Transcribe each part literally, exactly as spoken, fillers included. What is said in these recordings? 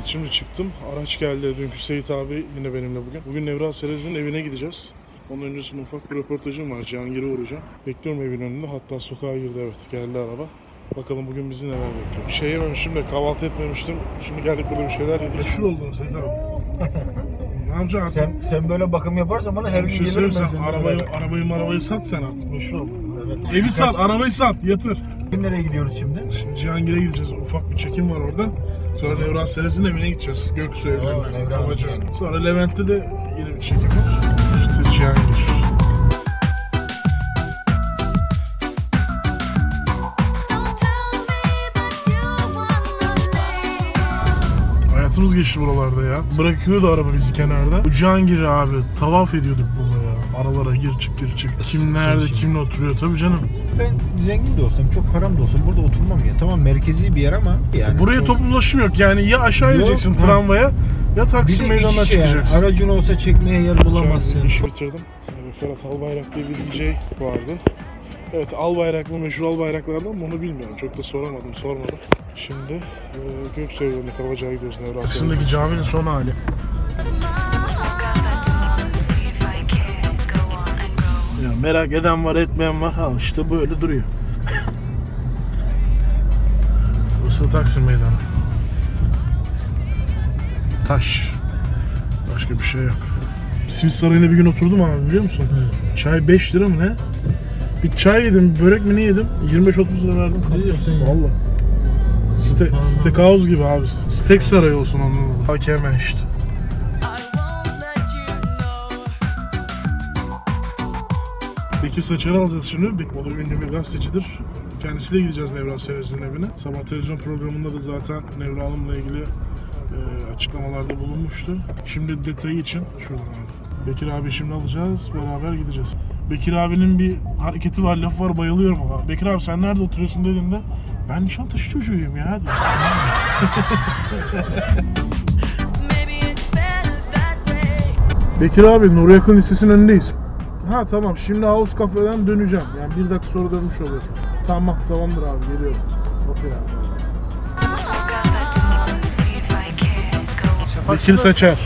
şimdi çıktım. Araç geldi. Dünkü Seyit abi yine benimle bugün. Bugün Nevra Serez'in evine gideceğiz. Onun öncesinde ufak bir röportajım var. Cihangir'e uğrayacağım. Bekliyorum evin önünde. Hatta sokağa girdi, evet. Geldi araba. Bakalım bugün bizi neler bekliyor. Bir şey yememiştim de kahvaltı etmemiştim. Şimdi geldik burada bir şeyler yedik. Meşhur oldun Seyit abi. Ne yapacaksın? Sen, sen böyle bakım yaparsan bana her gün şey gelirim ben sen arabayı, arabayı arabayı sat sen artık. Meşhur oldun. Evet. Evi sat, arabayı sat, yatır. Nereye gidiyoruz şimdi? Şimdi Cihangir'e gideceğiz. Ufak bir çekim var orada. Sonra Nevra Serez'in evine gideceğiz. Göksu evlerine. Kavaca. Sonra Levent'te de yine bir çekim var. İşte Cihangir. Hayatımız geçti buralarda ya. Bırakıyordu araba bizi kenarda. Bu Cihangir abi tavaf ediyorduk bunu ya. Aralara gir çık gir çık. Kim nerede kimle oturuyor tabii canım. Ben zengin de olsam, çok param da olsam burada oturmam ya. Tamam merkezi bir yer ama yani. Buraya çok... toplu ulaşım yok yani, ya aşağı ineceksin ha. tramvaya ya Taksim meydanına çıkacaksın. Yani. Aracın olsa çekmeye yer bulamazsın. İş bitirdim. Ferhat Albayrak diye bir D J vardı. Evet, Albayrak mı, meşhur Albayraklardan mı onu bilmiyorum. Çok da soramadım, sormadım. Şimdi e, Göksu evlerine Kavaca'ya gidiyoruz. Aslındaki caminin son hali. Ya merak eden var, etmeyen var. Al işte böyle duruyor. Burası Taksim Meydanı. Taş. Başka bir şey yok. Simit Sarayı'na bir gün oturdum abi, biliyor musun? Hı. Çay beş lira mı ne? Bir çay yedim, börek mi ne yedim? yirmi beş otuz lira verdim. Ne diyorsun ya? Valla. Ste Steakhouse gibi abi. Steak Sarayı olsun onun adı. Hak hemen işte. Bekir Saçar'ı alacağız şimdi. O da ünlü bir gazetecidir. Kendisiyle gideceğiz Nevra Serez'in evine. Sabah televizyon programında da zaten Nevra Hanım'la ilgili e, açıklamalarda bulunmuştu. Şimdi detayı için şuradan. Bekir abi şimdi alacağız, beraber gideceğiz. Bekir abinin bir hareketi var, lafı var, bayılıyorum ama. Bekir abi sen nerede oturuyorsun dediğinde ben Nişantaşı çocuğuyum ya diyor. Bekir abi Nuri Akın Lisesi'nin önündeyiz. Ha tamam, şimdi House Cafe'den döneceğim. Yani bir dakika sonra dönmüş oluyor. Tamam, tamamdır abi, geliyorum. Okey abi. Bekir Saçar.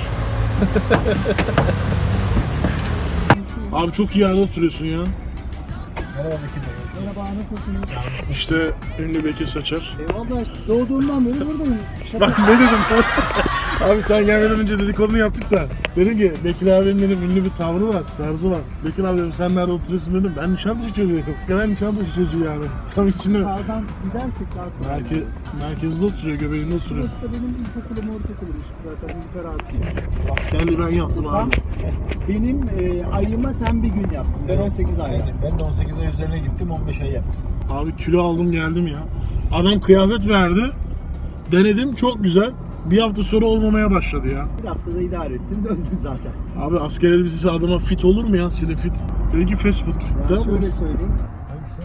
Abi çok iyi yerde oturuyorsun ya. Merhaba Bekir Bey. Merhaba, nasılsınız? İşte ünlü Bekir Saçar. Eyvallah, doğduğumdan beri buradayım. Bak ne dedim? Abi sen gelmeden önce dedikodunu yaptık da. Dedim ki Bekir abinin dedim ünlü bir tavrı var, tarzı var. Bekir abi dedim sen nerede oturuyorsun dedim. Ben Nişantaşı çocuğuyum. Genel Nişantaşı çocuğu yani. Tam içinde. Sağdan gidersek daha Merke, merkezde oturuyor, göbeğinde oturuyor. Burası da benim ilkokulum, ortaokulum işte zaten. Ferhat. Askerliği ben yaptım abi. Benim e, ayıma sen bir gün yaptın. Ben on sekiz ay yaptım. Ben de on sekiz ay üzerine gittim, on beş ay yaptım. Abi kilo aldım geldim ya. Adam kıyafet verdi. Denedim, çok güzel. Bir hafta sonra olmamaya başladı ya. Bir haftada idare ettin, döndün zaten. Abi asker elbisesi adama fit olur mu ya? Slim fit. Belki fast food fit. Ya şöyle söyleyeyim. Hangisi?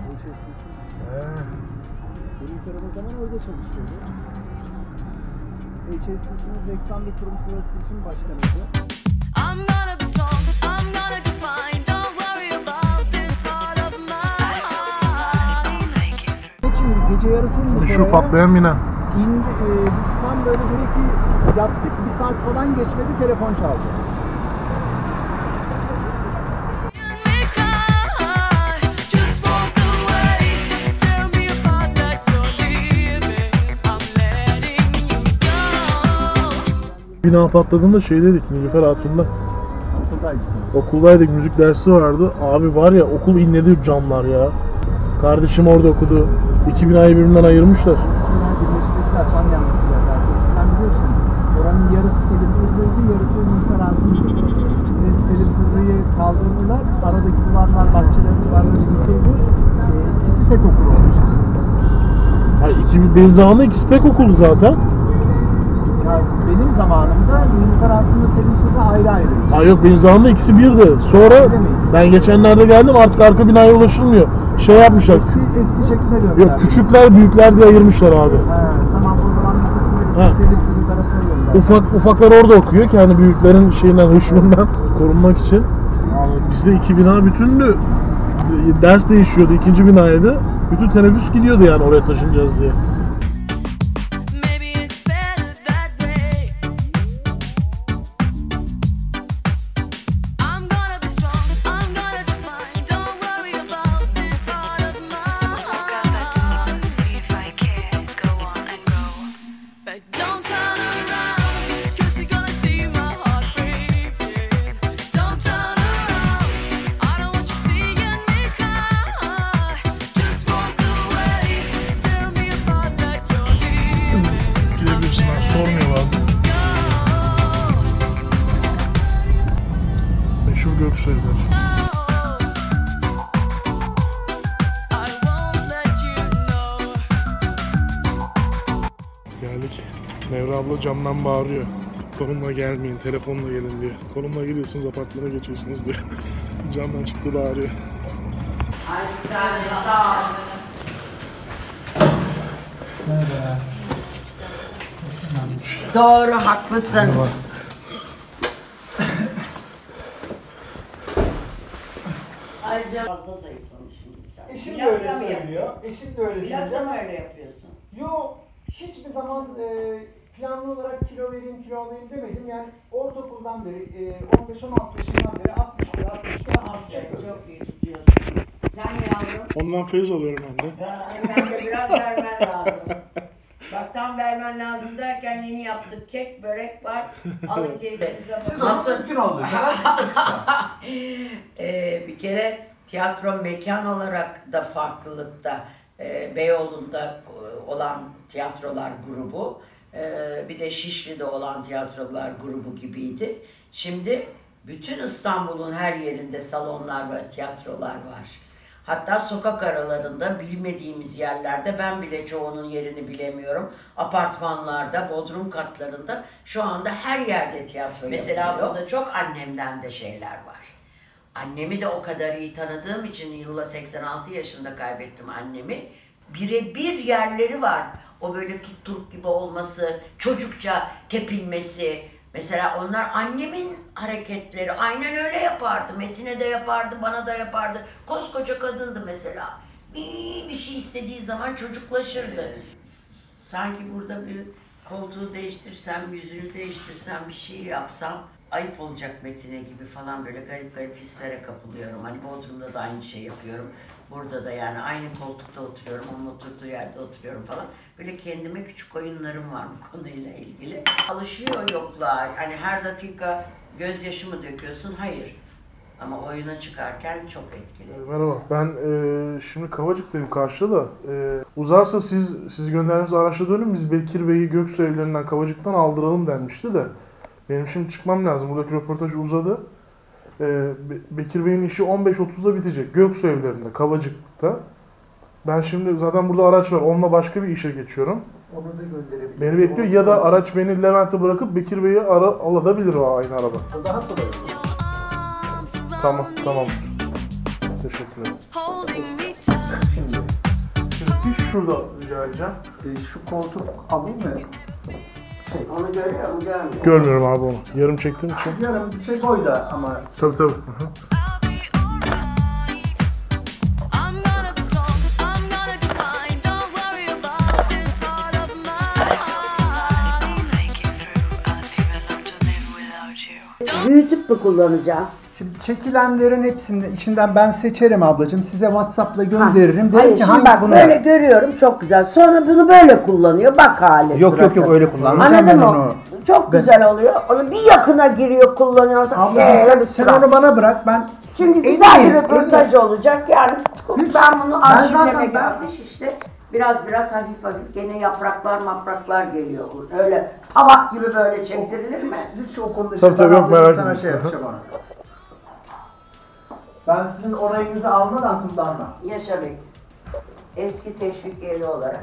Benim tarafı zaman orada çalışıyordu. H S B C'nin reklam ve kurumsal iletişim başkanıydı. I'm gonna be strong, I'm gonna define, don't worry about this heart of mine. Şimdi gece yarısı indik Şu oraya. patlayan mina. İndi, e, biz tam böyle bir iki yaptık, bir saat falan geçmedi, telefon çaldı. Just walk away, tell me about that you're leaving, I'm letting you go. Bina patladığında şey dedik, Nilüfer Hatun'da. Okuldaydı. Okuldaydık, müzik dersi vardı. Abi var ya, okul inledi camlar ya. Kardeşim orada okudu. iki binayı birbirinden ayırmışlar. Birleştirdiler, tam yanlışlıkla. Eskiden biliyorsun, oranın yarısı Selim Sırrı'ydı, yarısı Nilüfer Hatun'du. Şimdi Selim Sırrı'yı kaldırdılar, aradaki duvarlar, bahçelerin duvarları yıkıldı. E, ikisi tek okul olmuş. Hayır, iki, benim zamanımda ikisi tek okuldu zaten. Ya benim zamanımda Nilüfer Hatun'la Selim Sırrı ayrı ayrı. Hayır yok, benim zamanımda ikisi birdi. Sonra ben geçenlerde geldim, artık arka binaya ulaşılmıyor. Şey yapmışlar. Eski, eski şekline döndüler. Yok, küçükler büyükler diye ayırmışlar abi. He, tamam, o zaman bir kısmı eski Ha. Selim Sırrı tarafına gönderdiler. Ufak ufaklar orada okuyor ki hani büyüklerin şeyinden, hışmından korunmak için. Abi bizde iki bina bütündü. Ders değişiyordu, ikinci binaydı. Bütün teneffüs gidiyordu yani oraya taşınacağız diye. Maybe it's better that way. meşhur Göksu'yla. I won't let you know. Geldik. Nevra abla camdan bağırıyor. Konumla gelmeyin, telefonla gelin diyor. Konumla geliyorsunuz, apartmana geçiyorsunuz diyor. Camdan çıktı bağırıyor. Ay bir tane sağ ol. Doğru, haklısın. Ayrıca fazla zayıflamışım sen. Eşim de Biraz öyle da mı söylüyor. Eşim de öyle Biraz da söylüyor. mı öyle yapıyorsun? Yo, hiçbir zaman e, planlı olarak kilo vereyim, kilo alayım demedim. Yani ortaokuldan beri, e, on beş on altı yaşından beri altmış kilo, altmış kilo, altmış kilo. Aferin, çok iyi tutuyorsun. Sen yavrum, Ondan feyiz alıyorum ben de. ben de biraz vermen lazım. Bak tam vermen lazım derken yeni yaptık. Kek, börek var. Alın keyfinize Siz bakın. onu mümkün olduğu kadar kısa kısa. Ee, bir kere tiyatro mekan olarak da farklılıkta. Ee, Beyoğlu'nda olan tiyatrolar grubu, ee, bir de Şişli'de olan tiyatrolar grubu gibiydi. Şimdi bütün İstanbul'un her yerinde salonlar ve tiyatrolar var. Hatta sokak aralarında bilmediğimiz yerlerde, ben bile çoğunun yerini bilemiyorum. Apartmanlarda, bodrum katlarında şu anda her yerde tiyatro Mesela yapılıyor. Burada çok annemden de şeyler var. Annemi de o kadar iyi tanıdığım için, yılla seksen altı yaşında kaybettim annemi. Birebir yerleri var. O böyle tutturuk gibi olması, çocukça tepinmesi. Mesela onlar annemin hareketleri. Aynen öyle yapardı. Metin'e de yapardı, bana da yapardı. Koskoca kadındı mesela. Bir, bir şey istediği zaman çocuklaşırdı. Sanki burada bir koltuğu değiştirsem, yüzünü değiştirsem, bir şey yapsam ayıp olacak Metin'e gibi falan, böyle garip garip hislere kapılıyorum. Hani Bodrum'da da aynı şey yapıyorum. Burada da yani aynı koltukta oturuyorum, onun oturduğu yerde oturuyorum falan. Böyle kendime küçük oyunlarım var bu konuyla ilgili. Alışıyor yokluğa. Hani her dakika gözyaşı mı döküyorsun? Hayır. Ama oyuna çıkarken çok etkili. Merhaba, ben e, şimdi Kavacık'tayım karşıda da. E, uzarsa siz siz gönderdiğiniz araçla dönün, biz Bekir Bey'i Göksu evlerinden, Kavacık'tan aldıralım denmişti de. Benim şimdi çıkmam lazım, buradaki röportaj uzadı. E, Be- Bekir Bey'in işi on beş otuzda bitecek, Göksu evlerinde, Kavacık'ta. Ben şimdi zaten burada araç var, onunla başka bir işe geçiyorum. Onu da gönderebilirim. Beni bekliyor ya da araç beni Levent'e bırakıp Bekir Bey'i ara alabilir o aynı araba. O daha kolay olur. Tamam, tamam. Teşekkür ederim. Holding me tight. Şimdi Şimdi bir şurada rica edeceğim. e, şu koltuk alayım mı? Şey, Onu görüyor mu, görmüyor? Görmüyorum abi onu. Yarım çektiğim için. yarım bir şey koy da ama Tabii tabii. Hı hı. I'll be alright. I'm gonna be strong. I'm gonna define. Don't worry about this heart of mine. Büyütüp mü kullanacağım? şimdi çekilenlerin hepsini içinden ben seçerim ablacığım. Size WhatsApp'la gönderirim. Derim Hayır, ki şimdi hangi bak bunu böyle görüyorum, çok güzel. Sonra bunu böyle kullanıyor, bak hali. Yok yok suratı. yok öyle kullanmayacağım Anladın ben mı? onu. Çok Ben- güzel oluyor. Onu bir yakına giriyor, kullanıyor. Ablacığım Ee, sen, bir sen surat. onu bana bırak ben. Çünkü En güzel iyi, bir röportaj olacak yani. Hiç- Ben bunu ben arşivleme zaten ben- gelmiş işte. Biraz biraz hafif hafif gene yapraklar mapraklar geliyor. Öyle tabak gibi böyle çektirilir mi? Hiç o konuda Tabii, şey- tabii, ben yok, ablacığım merak sana etme. şey yapacağım ona. Ben sizin onayınızı almadan kullanmam. Yaşa Bey. Eski teşvikiyeli olarak.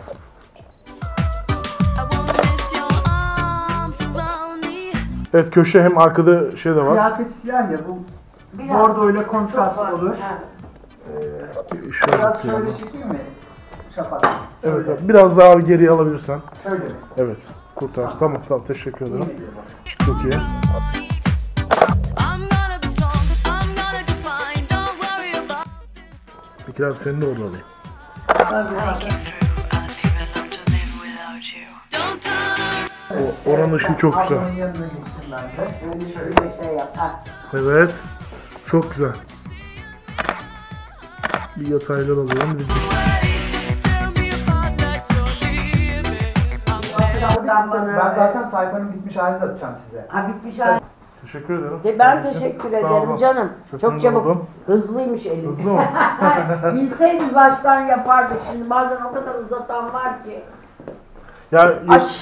I wanna miss your arms around me. Evet, köşe hem arkada şey de var. Kıyafet siyah ya bu Biraz bordo ile çok kontrast var. olur. Ha. Ee, Şöyle biraz yapıyorum. şöyle çekeyim mi? Şafak. Evet, Şöyle. evet, biraz daha geriye alabilirsen. Şöyle mi? Evet, kurtar. Tamam, tamam, teşekkür İyi ederim. mi diyor bak? Çok iyi. I'm gonna be strong. I'm gonna define. Don't worry about Bekir abi seni de orada alayım. Don't turn. O, oranın ışığı çok güzel. Ablanın yanına geçtim ben de. Şöyle şöyle şey yap. Ha. Evet, çok güzel. Bir yataylar alıyorum. Bir... Tell me about that you're leaving. I'm Buradan bana- Ben zaten sayfanın bitmiş halini de atacağım size. Ha bitmiş hali. Teşekkür ederim. De- Ben teşekkür Sağ ederim olun. canım. Çok Çok memnun çabuk. oldum. Hızlıymış elin. Hızlı mı? Bilseydik baştan yapardık. Şimdi bazen o kadar uzatan var ki. Yani Ay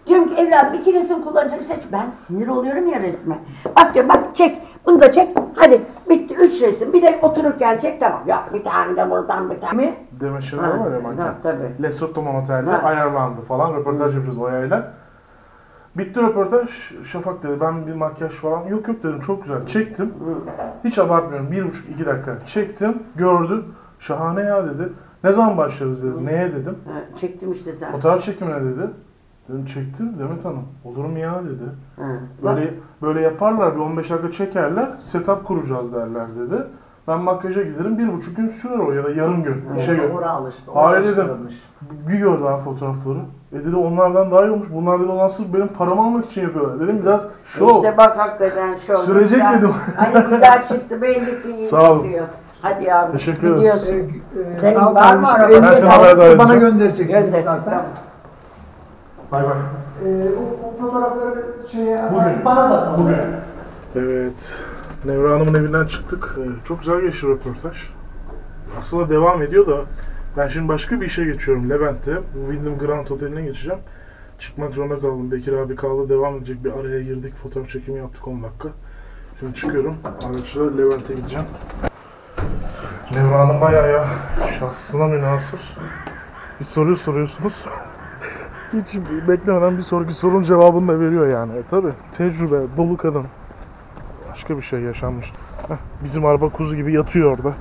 Diyorum ki evladım iki resim kullanacaksın seç. Ben sinir oluyorum ya resme. Bak diyorum bak çek. Bunu da çek. Hadi bitti üç resim. Bir de otururken çek tamam. Ya bir tane de buradan bir tane. Deme şeyler var ya manken. Ha, tabii. Lesotho Motel'de Ha. ayarlandı falan. Röportaj yapıyoruz Oya'yla. Bitti röportaj. Şafak dedi ben bir makyaj falan. Yok yok dedim çok güzel. Çektim. Hiç abartmıyorum. Bir buçuk iki dakika. Çektim. Gördü. Şahane ya dedi. Ne zaman başlarız dedi. Neye dedim. Ha, çektim işte sen. Fotoğraf çekimine dedi. Dedim çektim Demet Hanım. Olur mu ya dedi. Ha. Böyle böyle yaparlar bir on beş dakika çekerler. Setup kuracağız derler dedi. Ben makyaja giderim bir buçuk gün sürer o ya da yarım gün. İşe göre. Oraya alıştı. Hayır dedim. Bir gördü abi fotoğrafları. E dedi onlardan daha iyi olmuş. Bunlar dedi olan sırf benim paramı almak için yapıyorlar. Dedim biraz şov. İşte bak hakikaten şov. Sürecek Güzel. dedim. Hani güzel çıktı belli ki iyi Sağ olun. gidiyor. Hadi yavrum. Teşekkür ederim. Gidiyorsun. Ee, Senin sağ ol var mı kardeşim. araba? Eline Ben sana sağlık. haber Bana vereceğim. gönderecek Gönder. şimdi zaten. Tamam. Bay bay. Ee, o, o fotoğrafları şeye Bugün. bana da sor. Bugün. Evet. Nevra Hanım'ın evinden çıktık. Ee, Çok güzel geçti röportaj. Aslında devam ediyor da ben şimdi başka bir işe geçiyorum Levent'te. Bu Wyndham Grand Oteli'ne geçeceğim. Çıkmak zorunda kaldım. Bekir abi kaldı. Devam edecek. Bir araya girdik. Fotoğraf çekimi yaptık on dakika. Şimdi çıkıyorum. Araçla Levent'e gideceğim. Nevra Hanım bayağı ya şahsına münhasır. Bir soruyu soruyorsunuz. Hiç beklemeden bir soru sorunun cevabını da veriyor yani. E, tabii tecrübe, dolu kadın. Başka bir şey yaşanmış. Heh, bizim araba kuzu gibi yatıyor orada.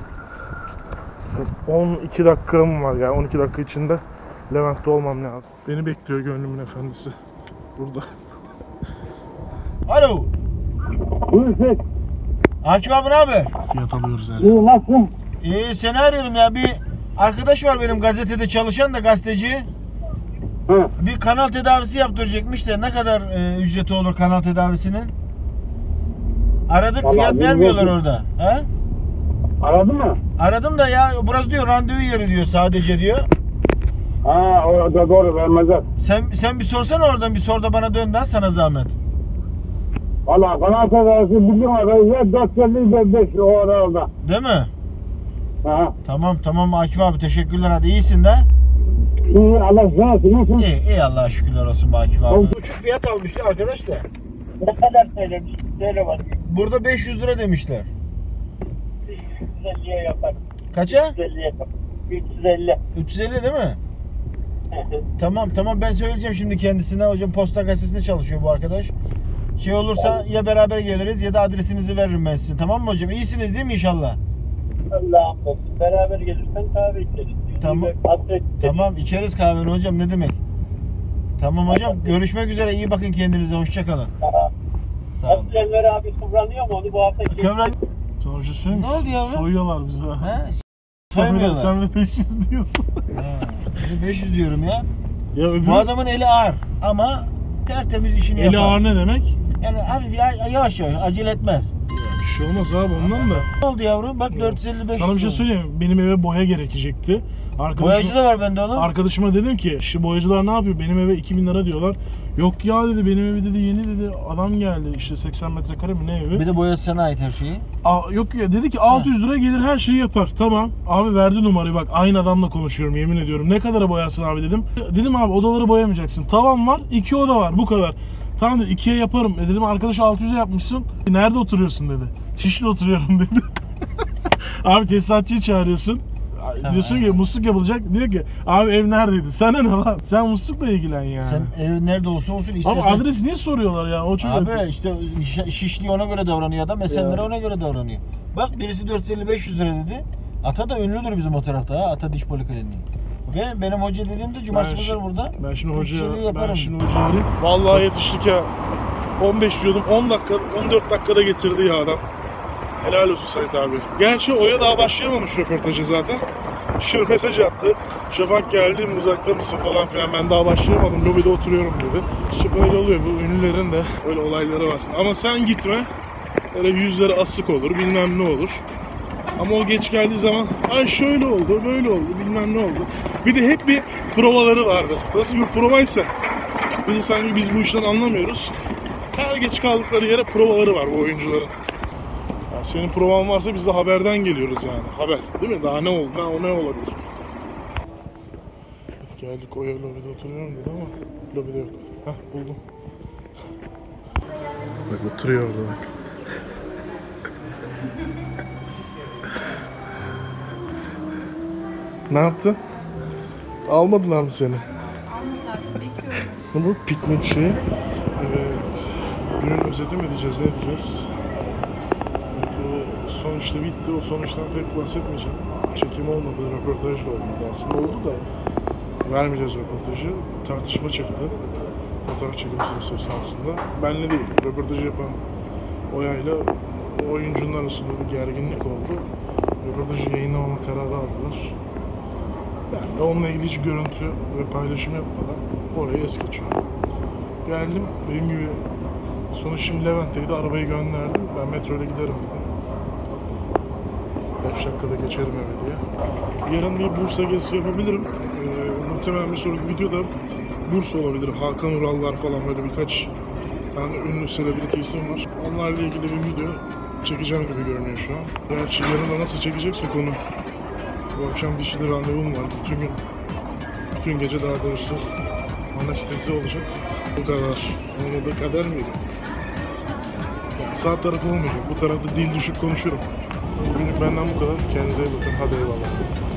on iki dakikam var ya. on iki dakika içinde Levent'te olmam lazım. Beni bekliyor gönlümün efendisi. Burada. Alo. Buyur Seyit. Akif abi ne haber? Fiyat alıyoruz yani. İyi nasılsın? İyi seni arıyorum ya. Bir arkadaş var benim gazetede çalışan da gazeteci. Hı. Bir kanal tedavisi yaptıracakmış da ne kadar e, ücreti olur kanal tedavisinin? Aradık Vallahi fiyat bilmiyorum. vermiyorlar orada. He? Aradın mı? Aradım da ya burası diyor randevu yeri diyor sadece diyor. Ha o da doğru vermezler. Sen sen bir sorsana oradan bir sor da bana dön daha sana zahmet. Valla kanal tedavisi bildiğim arayı dört elli beş o arada. Değil mi? Ha. Tamam tamam Akif abi teşekkürler hadi iyisin de. İyi Allah sana nasılsın? İyi iyi Allah'a şükürler olsun be Akif abi. Buçuk fiyat almıştı arkadaş da. Ne kadar söylemiş? Söyle bak. Burada beş yüz lira demişler. üç yüz elliye yapar. Kaça? üç yüz elli yapar. üç yüz elli. üç yüz elli değil mi? Tamam tamam ben söyleyeceğim şimdi kendisine. Hocam posta gazetesinde çalışıyor bu arkadaş. Şey olursa ya beraber geliriz ya da adresinizi veririm ben size. Tamam mı hocam? İyisiniz değil mi inşallah? Allah'ım olsun. Beraber gelirsen kahve içeriz. Tamam. Adres Tamam içeriz kahveni hocam ne demek? Tamam hocam görüşmek üzere iyi bakın kendinize hoşça kalın. Sağ olun. Enver abi kıvranıyor mu? Onu bu hafta Kıvran... Sana bir şey söyleyeyim mi? Ne oldu yavrum? Soyuyorlar bizi ha. He? Sen de, Soymuyorlar. sen de beş yüz diyorsun. Ha, beş yüz diyorum ya. Ya öbür Bu adamın eli ağır ama tertemiz işini eli yapar. ağır ne demek? Yani hafif ya- yavaş yavaş acele etmez. Ya bir şey olmaz abi ondan da. Ne oldu yavrum? Bak dört yüz elli beş. Sana bir şey söyleyeyim mi? Benim eve boya gerekecekti. Boyacı Arkadaşım, da var bende oğlum. arkadaşıma dedim ki şu boyacılar ne yapıyor? Benim eve iki bin lira diyorlar. Yok ya dedi benim evi dedi yeni dedi adam geldi işte seksen metrekare mi ne evi? Bir de boyası sana ait her şeyi. Aa, yok ya dedi ki altı yüz lira gelir her şeyi yapar. Tamam. Abi verdi numarayı bak aynı adamla konuşuyorum yemin ediyorum. Ne kadara boyarsın abi dedim. Dedim abi odaları boyamayacaksın. Tavan var iki oda var bu kadar. Tamam dedi ikiye yaparım. E dedim arkadaş altı yüze yapmışsın. Nerede oturuyorsun dedi. Şişli oturuyorum dedi. Abi tesisatçıyı çağırıyorsun. Tamam. Diyorsun ki musluk yapılacak. Diyor ki abi ev neredeydi? Sana ne lan? Sen muslukla ilgilen yani. Sen ev nerede olsa olsun Ama istersen. adres niye soruyorlar ya? O çok Abi işte Şi- Şişli ona göre davranıyor adam. Esenler'e Ya. ona göre davranıyor. Bak birisi dört yüz elli beş yüz lira dedi. Ata da ünlüdür bizim o tarafta ha. Ata Diş Polikliniği. Ve benim hoca dediğimde cumartesi Ben şi- pazar burada. Ben şimdi Türkçeliği hocaya, ben yaparım. şimdi hocaya arayayım. Vallahi yetiştik ya. on beş diyordum, on dakika, on dört dakikada getirdi ya adam. Helal olsun Sait abi. Gerçi Oya daha başlayamamış röportajı zaten. Şimdi mesaj attı. Şafak geldi mi uzakta mısın falan filan. Ben daha başlayamadım. Lobide oturuyorum dedi. İşte böyle oluyor. Bu ünlülerin de öyle olayları var. Ama sen gitme. Öyle yüzleri asık olur. Bilmem ne olur. Ama o geç geldiği zaman ay şöyle oldu, böyle oldu, bilmem ne oldu. Bir de hep bir provaları vardır. Nasıl bir provaysa biz sanki biz bu işten anlamıyoruz. Her geç kaldıkları yere provaları var bu oyuncuların. Yani senin provan varsa biz de haberden geliyoruz yani. Haber değil mi? Daha ne oldu? Ne, o ne olabilir? Biz geldik Oya lobide oturuyorum dedi ama lobide yok. Hah buldum. Bak oturuyor orada bak. Ne yaptı? Almadılar mı seni? Almışlar, bekliyorum. Ne bu piknik şeyi? Evet. Günün özeti mi diyeceğiz, ne diyeceğiz? Evet, o sonuçta bitti. O sonuçtan pek bahsetmeyeceğim. Çekim olmadı, röportaj da olmadı. Aslında oldu da vermeyeceğiz röportajı. Tartışma çıktı. Fotoğraf çekimi sırası esnasında. Benle değil, röportajı yapan Oya'yla oyuncunun arasında bir gerginlik oldu. Röportajı yayınlamama kararı aldılar. Ben de onunla ilgili hiç görüntü ve paylaşım yapmadan oraya es geçiyorum. Geldim, dediğim gibi sonuç şimdi Levent'teydi, arabayı gönderdim. Ben metro ile giderim dedim. beş dakikada geçerim eve diye. Yarın bir Bursa gezisi yapabilirim. Ee, muhtemelen bir sonraki videoda Bursa olabilir. Hakan Urallar falan, böyle birkaç tane ünlü selebriti isim var. Onlarla ilgili bir video çekeceğim gibi görünüyor şu an. Gerçi yarın da nasıl çekecekse konu. Bu akşam dişide randevum var. Bütün gün, bütün gece daha doğrusu anestezi olacak. Bu kadar. Olmadığı kader miydi? Yani sağ tarafı olmayacak. Bu tarafta dil düşük konuşurum. Bugünlük benden bu kadar. Kendinize iyi bakın. Hadi eyvallah.